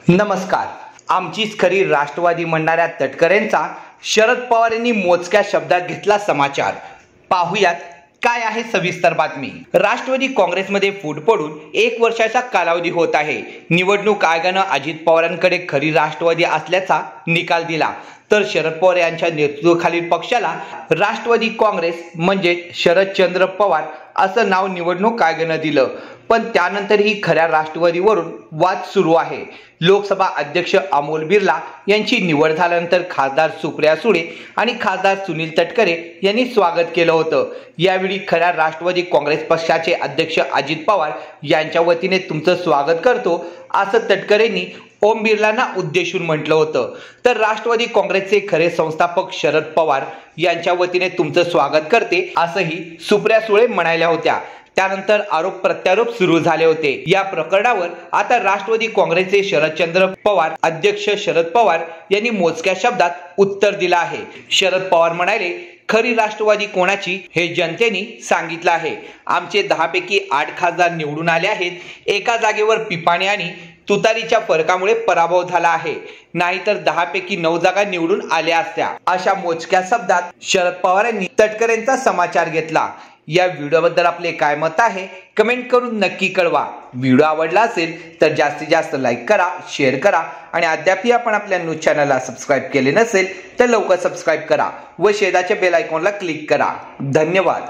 नमस्कार। आमचीच खरी राष्ट्रवादी म्हणणाऱ्या तटकरेंचा शरद पवार यांनी मोजक्या शब्दात घेतला समाचार। पाहुयात काय आहे सविस्तर बातमी। राष्ट्रवादी काँग्रेसमध्ये फूट पडून 1 वर्षाचा कालावधी होत आहे। निवडणूक आयोगाने अजित पवारांकडे खरी राष्ट्रवादी असल्याचा निकाल दिला, तर शरद पवार यांच्या नेतृत्वाखालील पक्षाला राष्ट्रवादी काँग्रेस म्हणजे शरदचंद्र पवार असं नाव निवडणूक आयोगाने दिलं। पण त्यानंतरही खऱ्या राष्ट्रवादीवरून वाद सुरू आहे। लोकसभा अध्यक्ष अमोल बिर्ला यांची निवड झाल्यानंतर खासदार सुप्रिया सुळे आणि खासदार सुनील तटकरे यांनी स्वागत केलं होतं। यावेळी खऱ्या राष्ट्रवादी काँग्रेस पक्षाचे अध्यक्ष अजित पवार यांच्या वतीने तुमचं स्वागत करतो असं तटकरेंनी ओम बिर्लांना उद्देशून म्हटलं होतं। तर राष्ट्रवादी काँग्रेसचे खरे संस्थापक शरद पवार यांच्या वतीने तुमचं स्वागत करते असंही सुप्रिया सुळे म्हणाल्या होत्या। त्यानंतर आरोप प्रत्यारोप सुरू झाले होते। या प्रकरणावर आता राष्ट्रवादी काँग्रेसचे शरदचंद्र पवार अध्यक्ष शरद पवार यांनी मोजक्या शब्दात उत्तर दिलं आहे। शरद पवार म्हणाले, खरी राष्ट्रवादी कोणाची हे जनतेने सांगितलं आहे। आमचे 10 पैकी 8 खासदार निवडून आले आहेत। एका जागेवर पिपाणी आणि तुतारीच्या फरकामुळे पराभव झाला आहे, नाहीतर 10 पैकी 9 जागा निवडून आल्या असत्या। अशा मोजक्या शब्दात शरद पवार यांनी तटकरेंचा समाचार घेतला। या व्हिडिओबद्दल आपले काय मत आहे कमेंट करून नक्की कळवा। व्हिडिओ आवडला असेल तर जास्तीत जास्त लाईक करा, शेअर करा आणि अद्यापही आपण आपल्या न्यूज चॅनलला सबस्क्राईब केले नसेल तर लवकर सबस्क्राईब करा व शेजारच्या बेल आयकॉनला क्लिक करा। धन्यवाद।